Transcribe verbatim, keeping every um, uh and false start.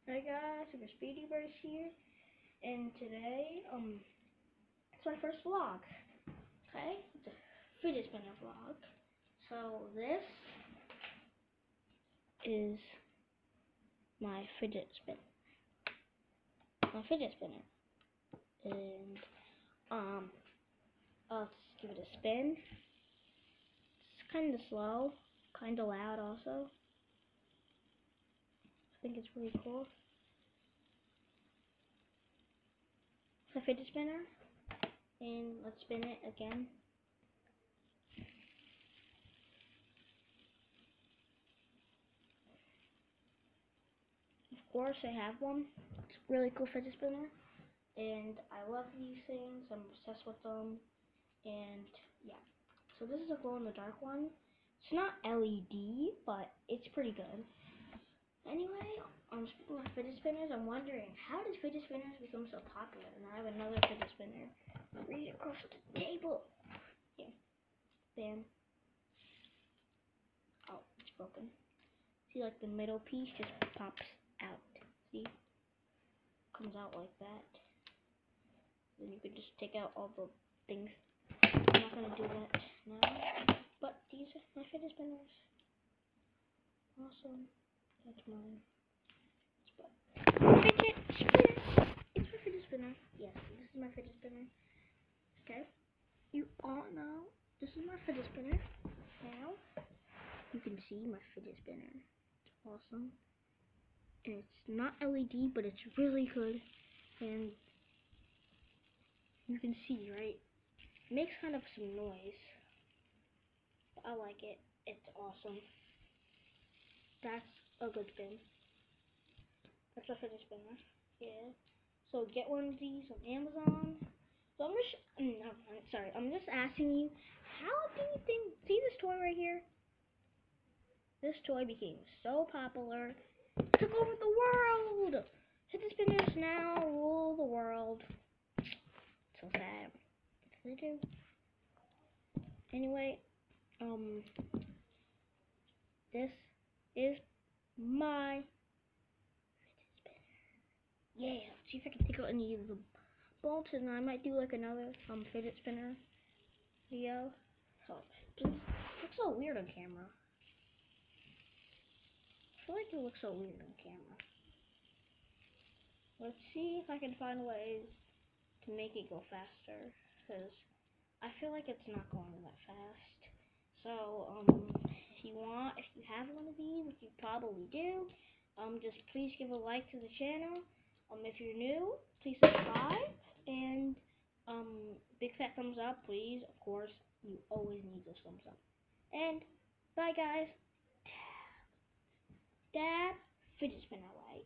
Hi guys, Super Speedy Bird here, and today, um, it's my first vlog, okay? It's a fidget spinner vlog. So this is my fidget spinner, my fidget spinner, and, um, let's give it a spin. It's kind of slow, kind of loud also. I think it's really cool. It's a fidget spinner, and let's spin it again. Of course, I have one. It's a really cool fidget spinner, and I love these things. I'm obsessed with them, and yeah. So this is a glow in the dark one. It's not L E D, but it's pretty good. Anyway, I'm speaking of fidget spinners. I'm wondering, how did fidget spinners become so popular? And I have another fidget spinner right across the table. Yeah, bam. Oh, it's broken. See, like the middle piece just pops out. See, comes out like that. Then you can just take out all the things. I'm not gonna do that now. But these are my fidget spinners. Awesome. That's mine. Fidget spinner. It's my fidget spinner. Yes, this is my fidget spinner. Okay. You all know this is my fidget spinner. Now you can see my fidget spinner. It's awesome. And it's not L E D, but it's really good. And you can see, right? It makes kind of some noise. I like it. It's awesome. That's a good spin. That's a fidget spinner. Yeah. So get one of these on Amazon. So I'm just, no, I'm sorry. I'm just asking you, how do you think? See this toy right here? This toy became so popular, it took over the world. Fidget spinners now rule the world. So sad. They do. Anyway, um, this is my fidget spinner. Yeah, let's see if I can take out any of the bolts, and I might do like another um fidget spinner video. So it looks so weird on camera. I feel like it looks so weird on camera. Let's see if I can find ways to make it go faster, because I feel like it's not going that fast. So, um, if you want, if you have one of these, which you probably do, um, just please give a like to the channel. Um, if you're new, please subscribe, and, um, big fat thumbs up, please. Of course, you always need those thumbs up. And, bye guys. Dab, fidget spinner away.